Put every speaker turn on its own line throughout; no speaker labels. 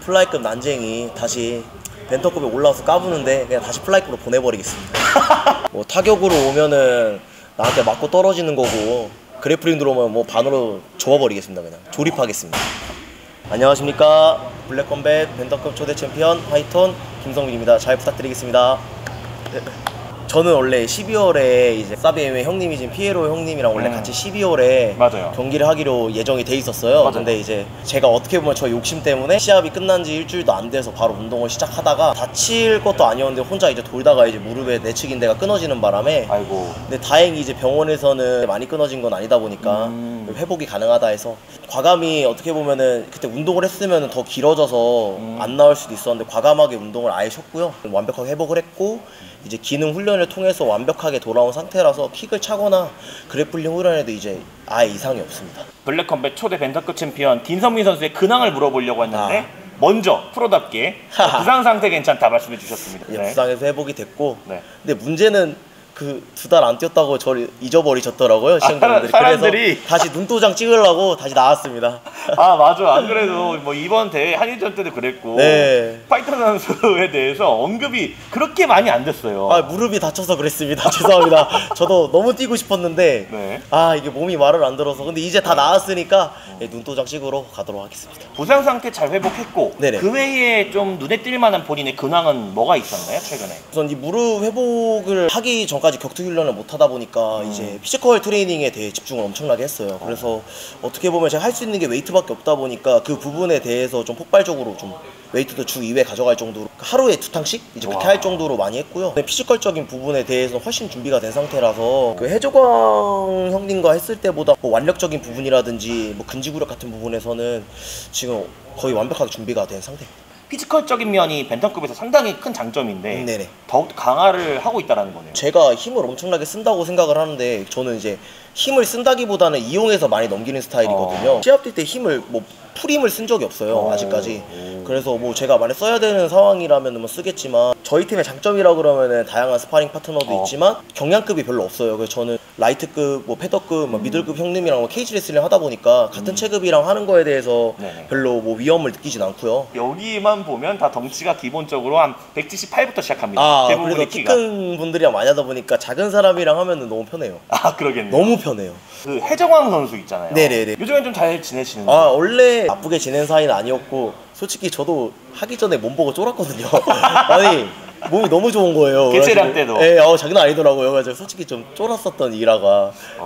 플라이급 난쟁이 다시 벤터급에 올라와서 까부는데 그냥 다시 플라이급으로 보내버리겠습니다. 뭐 타격으로 오면은 나한테 맞고 떨어지는 거고 그래플링 들어오면 뭐 반으로 접어버리겠습니다. 그냥 조립하겠습니다. 안녕하십니까, 블랙컴뱃 벤터급 초대 챔피언 파이톤 김성민입니다. 잘 부탁드리겠습니다. 저는 원래 12월에 이제 사비엠의 형님이신 피에로 형님이랑 원래 같이 12월에
맞아요.
경기를 하기로 예정이 돼 있었어요.
맞아요.
근데 이제 제가 어떻게 보면 저 욕심 때문에 시합이 끝난 지 일주일도 안 돼서 바로 운동을 시작하다가 다칠 것도 아니었는데 혼자 이제 돌다가 이제 무릎에 내측인대가 끊어지는 바람에
아이고.
근데 다행히 이제 병원에서는 많이 끊어진 건 아니다 보니까 회복이 가능하다 해서 과감히 어떻게 보면은 그때 운동을 했으면 더 길어져서 안 나올 수도 있었는데 과감하게 운동을 아예 쉬었고요. 완벽하게 회복을 했고 이제 기능 훈련을 통해서 완벽하게 돌아온 상태라서 킥을 차거나 그래플링 훈련에도 이제 아예 이상이 없습니다.
블랙컴뱃 초대 벤터급 챔피언 딘성민 선수의 근황을 물어보려고 했는데 먼저 프로답게 부상 상태 괜찮다 말씀해 주셨습니다.
예, 부상에서 회복이 됐고
네.
근데 문제는 그 2달 안 뛰었다고 저를 잊어버리셨더라고요, 시청자분들이.
사람들이.
그래서 다시 눈도장 찍으려고 다시 나왔습니다.
아 맞아. 안 그래도 뭐 이번 대회 한일전 때도 그랬고
네.
파이터 선수에 대해서 언급이 그렇게 많이 안 됐어요.
아, 무릎이 다쳐서 그랬습니다. 죄송합니다. 저도 너무 뛰고 싶었는데
네.
아, 이게 몸이 말을 안 들어서. 근데 이제 다 나았으니까 예, 눈도장 찍으러 가도록 하겠습니다.
부상 상태 잘 회복했고
네네.
그 외에 좀 눈에 띌 만한 본인의 근황은 뭐가 있었나요, 최근에?
우선 이 무릎 회복을 하기 전까지 격투 훈련을 못 하다 보니까 이제 피지컬 트레이닝에 대해 집중을 엄청나게 했어요. 그래서 어떻게 보면 제가 할 수 있는 게 웨이트밖에 없다 보니까 그 부분에 대해서 좀 폭발적으로 좀 웨이트도 주 2회 가져갈 정도로 하루에 2탕씩 이제 그렇게 할 정도로 많이 했고요. 피지컬적인 부분에 대해서는 훨씬 준비가 된 상태라서 그 해조광 형님과 했을 때보다 뭐 완력적인 부분이라든지 뭐 근지구력 같은 부분에서는 지금 거의 완벽하게 준비가 된 상태입니다.
피지컬적인 면이 벤턴급에서 상당히 큰 장점인데
네네.
더욱 강화를 하고 있다는 거네요.
제가 힘을 엄청나게 쓴다고 생각을 하는데 저는 이제 힘을 쓴다기보다는 이용해서 많이 넘기는 스타일이거든요. 시합 뛸 때 힘을 뭐 풀힘을 쓴 적이 없어요, 아직까지. 그래서 뭐 제가 만약 써야 되는 상황이라면 뭐 쓰겠지만 저희 팀의 장점이라 그러면은 다양한 스파링 파트너도 있지만 경량급이 별로 없어요. 그래서 저는 라이트급, 뭐 패더급, 뭐 미들급 형님이랑 뭐 케이지 레슬링 하다 보니까 같은 체급이랑 하는 거에 대해서
네네.
별로 뭐 위험을 느끼진 않고요.
여기만 보면 다 덩치가 기본적으로 한 178부터 시작합니다.
아,
대부분의
그래도 키
키가.
큰 분들이랑 많이 하다 보니까 작은 사람이랑 하면은 너무 편해요.
아 그러겠네요.
너무 편해요.
그 해정왕 선수 있잖아요.
네네네.
요즘엔 좀 잘 지내시는지.
아, 원래 나쁘게 지낸 사이는 아니었고 솔직히 저도 하기 전에 몸 보고 쫄았거든요. 아니 몸이 너무 좋은 거예요.
개체량 때도.
네, 장난 아니더라고요. 그래서 솔직히 좀 쫄았었던 일화가.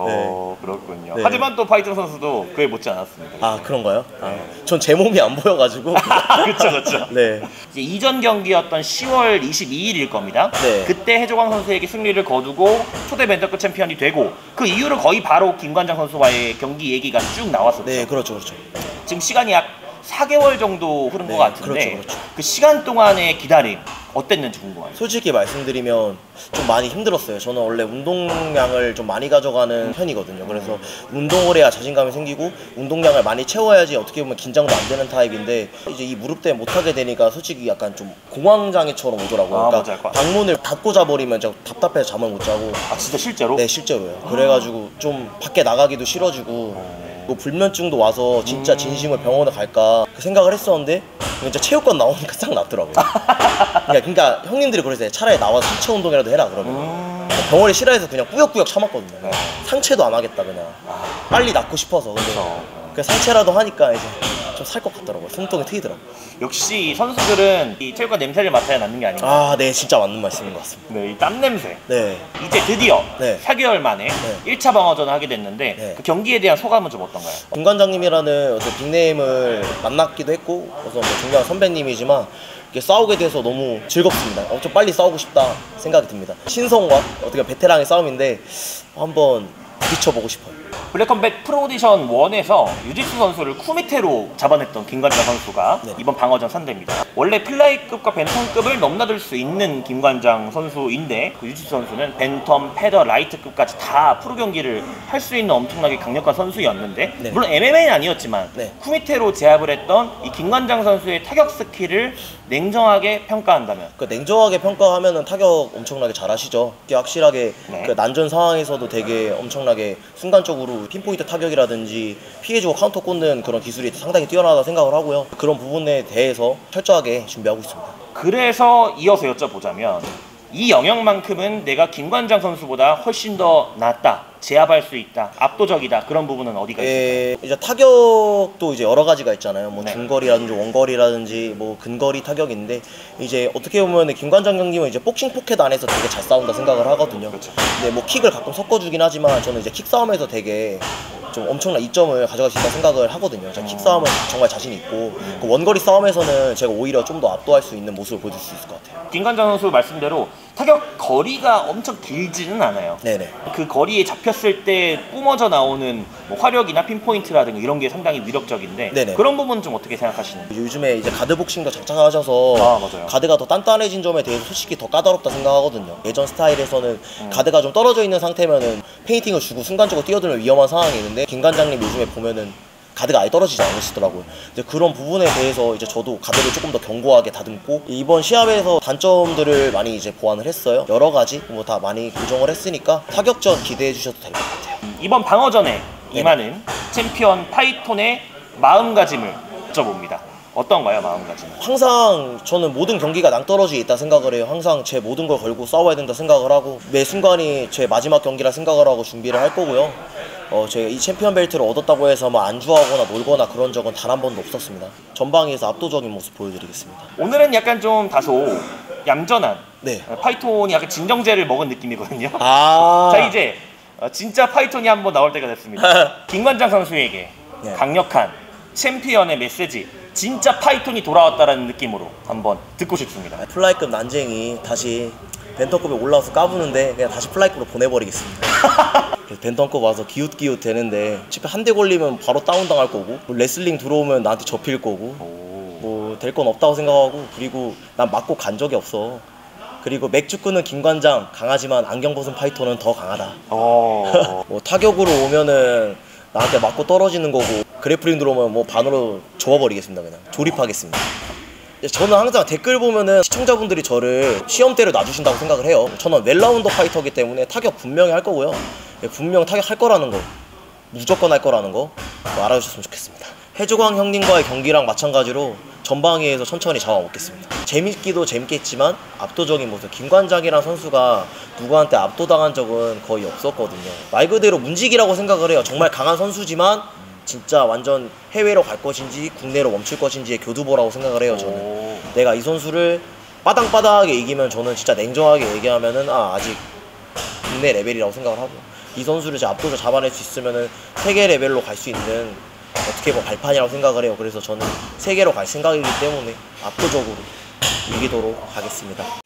네.
그렇군요.
네.
하지만 또 파이터 선수도 그에 못지 않았습니다.
아, 그런가요? 전 제 몸이 안 보여가지고.
그렇죠, 그렇죠.
네.
이제 이전 경기였던 10월 22일일 겁니다.
네.
그때 해조광 선수에게 승리를 거두고 초대 벤터급 챔피언이 되고 그 이후로 거의 바로 김관장 선수와의 경기 얘기가 쭉 나왔었죠.
네, 그렇죠, 그렇죠.
지금 시간이 약 4개월 정도 흐른 것 같은데
그렇죠.
그 시간 동안의 기다림 어땠는지 궁금합니다.
솔직히 말씀드리면 좀 많이 힘들었어요. 저는 원래 운동량을 좀 많이 가져가는 편이거든요. 그래서 운동을 해야 자신감이 생기고 운동량을 많이 채워야지 어떻게 보면 긴장도 안 되는 타입인데 이제 이 무릎 때문에 못하게 되니까 솔직히 약간 좀 공황장애처럼 오더라고요. 그러니까 방문을 닫고 자버리면 제가 답답해서 잠을 못 자고.
아 진짜 실제로?
네, 실제로요. 그래가지고 좀 밖에 나가기도 싫어지고 뭐 불면증도 와서 진짜 진심으로 병원에 갈까 그 생각을 했었는데 진짜 체육관 나오니까 싹 낫더라고요. 그러니까 형님들이 그러세요. 차라리 나와서 신체 운동이라도 해라 그러면. 병원이 싫어해서 그냥 꾸역꾸역 참았거든요. 상체도 안 하겠다 그냥. 빨리 낫고 싶어서. 근데 그 상체라도 하니까 이제 좀 살 것 같더라고요. 숨통이 트이더라고요.
역시 선수들은 이 체육관 냄새를 맡아야 낫는 게 아닌가.
아, 네, 진짜 맞는 말씀인 것 같습니다.
네, 이 땀 냄새.
네.
이제 드디어
네.
4개월 만에 1차 방어전을 하게 됐는데
네.
그 경기에 대한 소감은 좀 어떤가요?
김관장님이라는 어떤 빅네임을 만났기도 했고 그래서 뭐 존경하는 선배님이지만 이렇게 싸우게 돼서 너무 즐겁습니다. 엄청 빨리 싸우고 싶다 생각이 듭니다. 신성과 어떻게 베테랑의 싸움인데 한번 부딪혀보고 싶어요.
블랙컴뱃 프로오디션 1에서 유지수 선수를 쿠미테로 잡아냈던 김관장 선수가 이번 방어전 상대입니다. 원래 플라이급과 벤텀급을 넘나들 수 있는 김관장 선수인데 그 유지수 선수는 벤텀, 패더, 라이트급까지 다 프로 경기를 할 수 있는 엄청나게 강력한 선수였는데 물론 MMA는 아니었지만 쿠미테로 제압을 했던 이 김관장 선수의 타격 스킬을 냉정하게 평가한다면?
그 냉정하게 평가하면은 타격 엄청나게 잘하시죠. 확실하게 그 난전 상황에서도 되게 엄청나게 순간적으로 핀포인트 타격이라든지 피해주고 카운터 꽂는 그런 기술이 상당히 뛰어나다 생각을 하고요. 그런 부분에 대해서 철저하게 준비하고 있습니다.
그래서 이어서 여쭤보자면 이 영역만큼은 내가 김관장 선수보다 훨씬 더 낫다, 제압할 수 있다, 압도적이다, 그런 부분은 어디가 있을까요?
이제 타격도 이제 여러 가지가 있잖아요. 뭐
네.
중거리라든지 원거리라든지 뭐 근거리 타격인데, 이제 어떻게 보면 김관장 형님은 이제 복싱 포켓 안에서 되게 잘 싸운다 생각을 하거든요.
그렇죠.
근데 뭐 킥을 가끔 섞어주긴 하지만 저는 이제 킥 싸움에서 되게 좀 엄청난 이점을 가져갈 수 있다 생각을 하거든요. 제가 킥 싸움은 정말 자신 있고, 그 원거리 싸움에서는 제가 오히려 좀 더 압도할 수 있는 모습을 보여줄 수 있을 것 같아요.
김관장 선수 말씀대로 타격 거리가 엄청 길지는 않아요.
네네.
그 거리에 잡혔을 때 뿜어져 나오는 뭐 화력이나 핀포인트라든가 이런 게 상당히 위력적인데
네네.
그런 부분은 좀 어떻게 생각하시는지?
요즘에 이제 가드 복싱도 장착하셔서
맞아요.
가드가 더 단단해진 점에 대해서 솔직히 더 까다롭다 생각하거든요. 예전 스타일에서는 가드가 좀 떨어져 있는 상태면은 페인팅을 주고 순간적으로 뛰어들면 위험한 상황이 있는데, 김관장님 요즘에 보면은 가드가 아예 떨어지지 않으시더라고요. 근데 그런 부분에 대해서 이제 저도 가드를 조금 더 견고하게 다듬고, 이번 시합에서 단점들을 많이 이제 보완을 했어요. 여러 가지 뭐 다 많이 교정을 했으니까 타격전 기대해 주셔도 될 것 같아요.
이번 방어전에 임하는 챔피언 파이톤의 마음가짐을 여쭤봅니다. 어떤가요, 마음가짐?
항상 저는 모든 경기가 낭떠러지에 있다 생각을 해요. 항상 제 모든 걸 걸고 싸워야 된다 생각을 하고, 매 순간이 제 마지막 경기라 생각을 하고 준비를 할 거고요. 제가 이 챔피언 벨트를 얻었다고 해서 뭐 안주하거나 놀거나 그런 적은 단 한 번도 없었습니다. 전방위에서 압도적인 모습 보여드리겠습니다.
오늘은 약간 좀 다소 얌전한
네.
파이톤이 약간 진정제를 먹은 느낌이거든요.
아.
자, 이제 진짜 파이톤이 한번 나올 때가 됐습니다. 김관장 선수에게
네.
강력한 챔피언의 메시지, 진짜 파이톤이 돌아왔다라는 느낌으로 한번 듣고 싶습니다.
플라이급 난쟁이 다시 벤턴급에 올라와서 까부는데 그냥 다시 플라이급으로 보내버리겠습니다. 그래서 벤턴급 와서 기웃기웃 되는데 치패 한 대 걸리면 바로 다운당할 거고, 뭐 레슬링 들어오면 나한테 접힐 거고, 뭐 될 건 없다고 생각하고, 그리고 난 맞고 간 적이 없어. 그리고 맥주 끄는 김관장 강하지만 안경 벗은 파이터는 더 강하다. 뭐 타격으로 오면은 나한테 맞고 떨어지는 거고, 그래플링 들어오면 뭐 반으로 접어버리겠습니다. 그냥 조립하겠습니다. 저는 항상 댓글 보면은 시청자분들이 저를 시험대로 놔주신다고 생각을 해요. 저는 웰라운더 파이터이기 때문에 타격 분명히 할 거고요. 분명 타격할 거라는 거, 무조건 할 거라는 거 알아주셨으면 좋겠습니다. 해조광 형님과의 경기랑 마찬가지로 전방위에서 천천히 잡아먹겠습니다. 재밌기도 재밌겠지만 압도적인 모습, 김관장이란 선수가 누구한테 압도당한 적은 거의 없었거든요. 말 그대로 문직이라고 생각을 해요. 정말 강한 선수지만 진짜 완전 해외로 갈 것인지 국내로 멈출 것인지의 교두보라고 생각을 해요. 저는 내가 이 선수를 빠당빠당하게 이기면 저는 진짜 냉정하게 얘기하면은 아직 국내 레벨이라고 생각을 하고, 이 선수를 제 압도적으로 잡아낼 수 있으면은 세계 레벨로 갈 수 있는 어떻게 보면 발판이라고 생각을 해요. 그래서 저는 세계로 갈 생각이기 때문에 압도적으로 이기도록 하겠습니다.